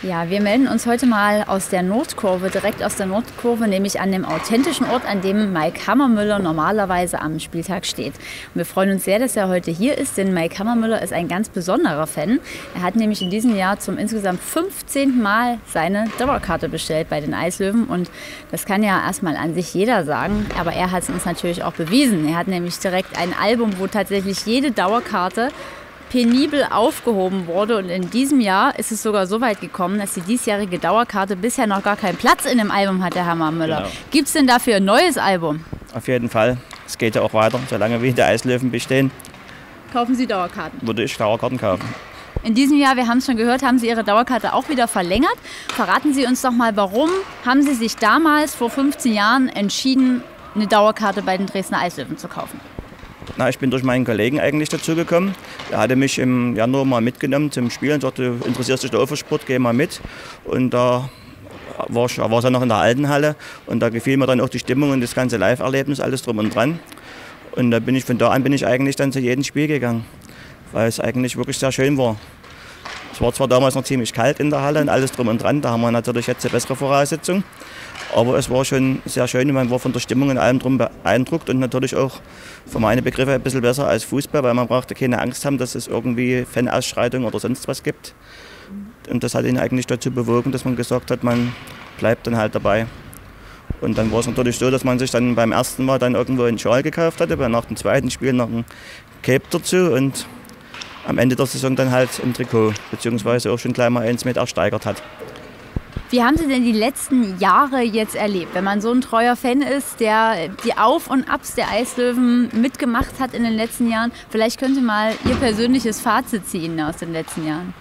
Ja, wir melden uns heute mal aus der Nordkurve, direkt aus der Nordkurve, nämlich an dem authentischen Ort, an dem Mike Hammermüller normalerweise am Spieltag steht. Und wir freuen uns sehr, dass er heute hier ist, denn Mike Hammermüller ist ein ganz besonderer Fan. Er hat nämlich in diesem Jahr zum insgesamt 15. Mal seine Dauerkarte bestellt bei den Eislöwen. Und das kann ja erstmal an sich jeder sagen, aber er hat es uns natürlich auch bewiesen. Er hat nämlich direkt ein Album, wo tatsächlich jede Dauerkarte penibel aufgehoben wurde, und in diesem Jahr ist es sogar so weit gekommen, dass die diesjährige Dauerkarte bisher noch gar keinen Platz in dem Album hat, der Hammermüller. Genau. Gibt es denn dafür ein neues Album? Auf jeden Fall. Es geht ja auch weiter, solange wir die Eislöwen bestehen. Kaufen Sie Dauerkarten? Würde ich Dauerkarten kaufen. In diesem Jahr, wir haben es schon gehört, haben Sie Ihre Dauerkarte auch wieder verlängert. Verraten Sie uns doch mal, warum haben Sie sich damals vor 15 Jahren entschieden, eine Dauerkarte bei den Dresdner Eislöwen zu kaufen? Na, ich bin durch meinen Kollegen eigentlich dazu gekommen. Er hatte mich im Januar mal mitgenommen zum Spielen und sagte, du interessierst dich für Ufersport, geh mal mit. Und da war es ja noch in der alten Halle, und da gefiel mir dann auch die Stimmung und das ganze Live-Erlebnis, alles drum und dran. Und da von da an bin ich eigentlich dann zu jedem Spiel gegangen, weil es eigentlich wirklich sehr schön war. Es war zwar damals noch ziemlich kalt in der Halle und alles drum und dran, da haben wir natürlich jetzt eine bessere Voraussetzung. Aber es war schon sehr schön und man war von der Stimmung und allem drum beeindruckt und natürlich auch für meine Begriffe ein bisschen besser als Fußball, weil man brauchte keine Angst haben, dass es irgendwie Fanausschreitungen oder sonst was gibt. Und das hat ihn eigentlich dazu bewogen, dass man gesagt hat, man bleibt dann halt dabei. Und dann war es natürlich so, dass man sich dann beim ersten Mal dann irgendwo einen Schal gekauft hatte, nach dem zweiten Spiel noch ein Cape dazu und am Ende der Saison dann halt ein Trikot, beziehungsweise auch schon gleich mal eins mit ersteigert hat. Wie haben Sie denn die letzten Jahre jetzt erlebt, wenn man so ein treuer Fan ist, der die Auf- und Abs der Eislöwen mitgemacht hat in den letzten Jahren? Vielleicht können Sie mal Ihr persönliches Fazit ziehen aus den letzten Jahren.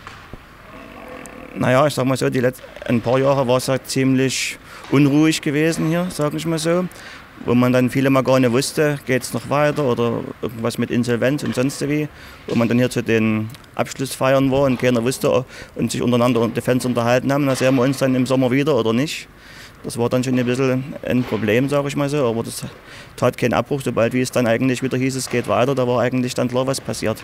Naja, ich sag mal so, ein paar Jahre war es ja ziemlich unruhig gewesen hier, sage ich mal so. Wo man dann viele mal gar nicht wusste, geht es noch weiter oder irgendwas mit Insolvenz und sonst wie. Wo man dann hier zu den Abschlussfeiern war und keiner wusste und sich untereinander und die Fans unterhalten haben, da sehen wir uns dann im Sommer wieder oder nicht. Das war dann schon ein bisschen ein Problem, sage ich mal so, aber das tat keinen Abbruch. Sobald wie es dann eigentlich wieder hieß, es geht weiter, da war eigentlich dann klar, was passiert.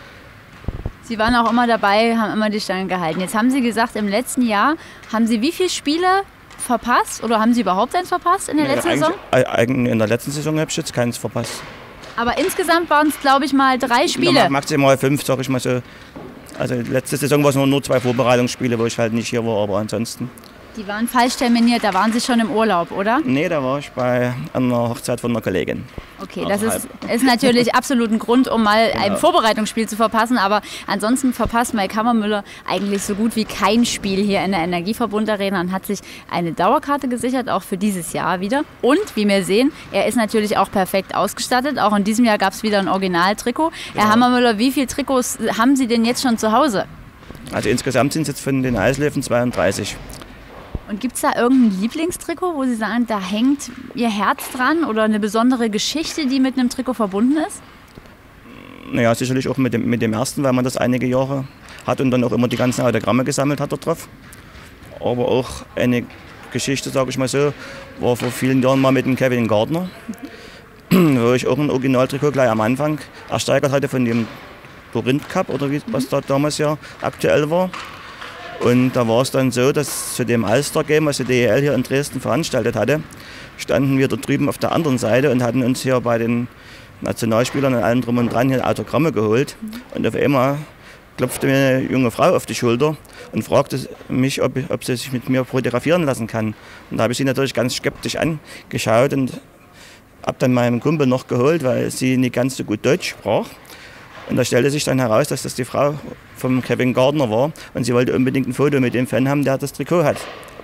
Sie waren auch immer dabei, haben immer die Stange gehalten. Jetzt haben Sie gesagt, im letzten Jahr haben Sie wie viele Spiele verpasst oder haben Sie überhaupt eins verpasst in der letzten Saison? In der letzten Saison habe ich jetzt keins verpasst. Aber insgesamt waren es, glaube ich, mal 3 Spiele. Maximal 5, sage ich mal so. Also letzte Saison waren es nur 2 Vorbereitungsspiele, wo ich halt nicht hier war, aber ansonsten. Die waren falsch terminiert, da waren Sie schon im Urlaub, oder? Nee, da war ich bei einer Hochzeit von einer Kollegin. Okay, das ist natürlich absolut ein Grund, um mal ein Vorbereitungsspiel zu verpassen. Aber ansonsten verpasst Mike Hammermüller eigentlich so gut wie kein Spiel hier in der Energieverbund Arena und hat sich eine Dauerkarte gesichert, auch für dieses Jahr wieder. Und wie wir sehen, er ist natürlich auch perfekt ausgestattet. Auch in diesem Jahr gab es wieder ein Originaltrikot. Genau. Herr Hammermüller, wie viele Trikots haben Sie denn jetzt schon zu Hause? Also insgesamt sind es jetzt von den Eislöwen 32. Und gibt es da irgendein Lieblingstrikot, wo Sie sagen, da hängt Ihr Herz dran oder eine besondere Geschichte, die mit einem Trikot verbunden ist? Naja, sicherlich auch mit dem ersten, weil man das einige Jahre hat und dann auch immer die ganzen Autogramme gesammelt hat da drauf. Aber auch eine Geschichte, sage ich mal so, war vor vielen Jahren mal mit dem Kevin Gardner, wo ich auch ein Originaltrikot gleich am Anfang ersteigert hatte von dem Corinth Cup oder was da damals ja aktuell war. Und da war es dann so, dass zu dem All-Star-Game, was die DEL hier in Dresden veranstaltet hatte, standen wir da drüben auf der anderen Seite und hatten uns hier bei den Nationalspielern und allem drum und dran hier Autogramme geholt. Und auf einmal klopfte mir eine junge Frau auf die Schulter und fragte mich, ob sie sich mit mir fotografieren lassen kann. Und da habe ich sie natürlich ganz skeptisch angeschaut und habe dann meinen Kumpel noch geholt, weil sie nicht ganz so gut Deutsch sprach. Und da stellte sich dann heraus, dass das die Frau vom Kevin Gardner war und sie wollte unbedingt ein Foto mit dem Fan haben, der das Trikot hat.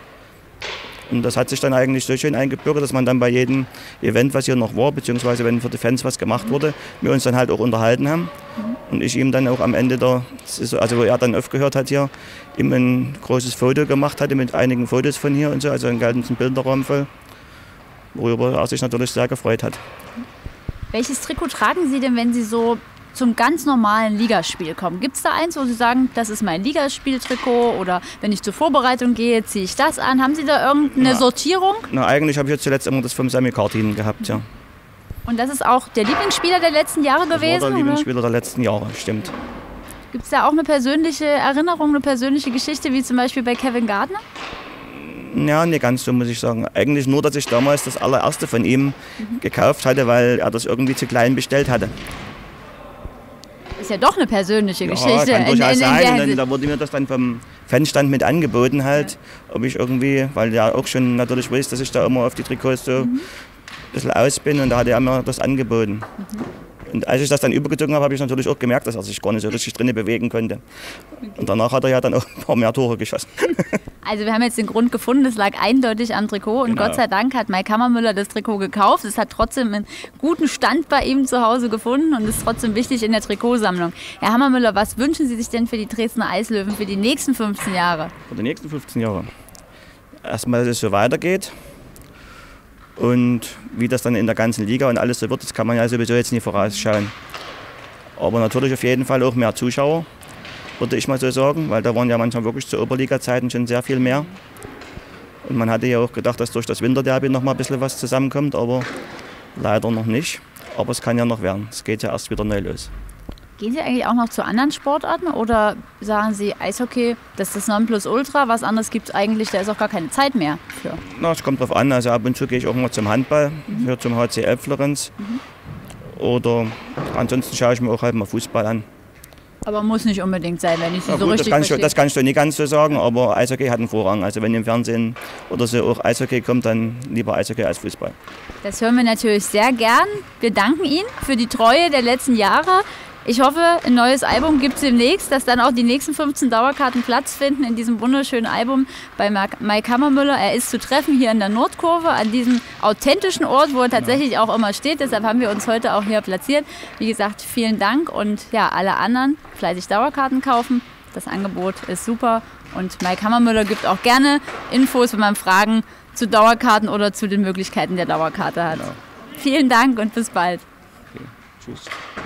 Und das hat sich dann eigentlich so schön eingebürgert, dass man dann bei jedem Event, was hier noch war, beziehungsweise wenn für die Fans was gemacht wurde, wir uns dann halt auch unterhalten haben. Und ich ihm dann auch am Ende also wo er dann aufgehört hat hier, ihm ein großes Foto gemacht hatte mit einigen Fotos von hier und so, also einen ganzen Bilderraum voll, worüber er sich natürlich sehr gefreut hat. Welches Trikot tragen Sie denn, wenn Sie so zum ganz normalen Ligaspiel kommen? Gibt es da eins, wo Sie sagen, das ist mein Ligaspieltrikot, oder wenn ich zur Vorbereitung gehe, ziehe ich das an? Haben Sie da irgendeine Sortierung? Na, eigentlich habe ich jetzt zuletzt immer das vom Sammy Kartin gehabt, ja. Und das ist auch der Lieblingsspieler der letzten Jahre gewesen? Das war der Lieblingsspieler der letzten Jahre, stimmt. Gibt es da auch eine persönliche Erinnerung, eine persönliche Geschichte, wie zum Beispiel bei Kevin Gardner? Ja, nicht ganz so, muss ich sagen. Eigentlich nur, dass ich damals das allererste von ihm gekauft hatte, weil er das irgendwie zu klein bestellt hatte. Ist ja doch eine persönliche Geschichte. Kann durchaus sein. Und da wurde mir das dann vom Fanstand mit angeboten halt, ob ich irgendwie, weil der auch schon natürlich weiß, dass ich da immer auf die Trikots so ein bisschen aus bin, und da hat er mir das angeboten. Und als ich das dann übergezogen habe, habe ich natürlich auch gemerkt, dass er sich gar nicht so richtig drinnen bewegen konnte. Und danach hat er ja dann auch ein paar mehr Tore geschossen. Also wir haben jetzt den Grund gefunden, es lag eindeutig am Trikot, und Genau. Gott sei Dank hat Mike Hammermüller das Trikot gekauft. Es hat trotzdem einen guten Stand bei ihm zu Hause gefunden und ist trotzdem wichtig in der Trikotsammlung. Herr Hammermüller, was wünschen Sie sich denn für die Dresdner Eislöwen für die nächsten 15 Jahre? Für die nächsten 15 Jahre. Erstmal, dass es so weitergeht. Und wie das dann in der ganzen Liga und alles so wird, das kann man ja sowieso jetzt nicht vorausschauen. Aber natürlich auf jeden Fall auch mehr Zuschauer, würde ich mal so sagen, weil da waren ja manchmal wirklich zu Oberliga-Zeiten schon sehr viel mehr. Und man hatte ja auch gedacht, dass durch das Winterderby noch mal ein bisschen was zusammenkommt, aber leider noch nicht. Aber es kann ja noch werden, es geht ja erst wieder neu los. Gehen Sie eigentlich auch noch zu anderen Sportarten oder sagen Sie, Eishockey, das ist das Nonplusultra, was anderes gibt es eigentlich, da ist auch gar keine Zeit mehr für? Na, es kommt drauf an, also ab und zu gehe ich auch mal zum Handball, hier zum HCL Florenz. Oder ansonsten schaue ich mir auch halt mal Fußball an. Aber muss nicht unbedingt sein, wenn ich Sie Na so gut, richtig das kannst du nicht ganz so sagen, aber Eishockey hat einen Vorrang. Also wenn im Fernsehen oder so auch Eishockey kommt, dann lieber Eishockey als Fußball. Das hören wir natürlich sehr gern. Wir danken Ihnen für die Treue der letzten Jahre. Ich hoffe, ein neues Album gibt es demnächst, dass dann auch die nächsten 15 Dauerkarten Platz finden in diesem wunderschönen Album bei Mike Hammermüller. Er ist zu treffen hier in der Nordkurve, an diesem authentischen Ort, wo er tatsächlich auch immer steht. Deshalb haben wir uns heute auch hier platziert. Wie gesagt, vielen Dank, und ja, alle anderen fleißig Dauerkarten kaufen. Das Angebot ist super, und Mike Hammermüller gibt auch gerne Infos, wenn man Fragen zu Dauerkarten oder zu den Möglichkeiten der Dauerkarte hat. Genau. Vielen Dank und bis bald. Okay. Tschüss.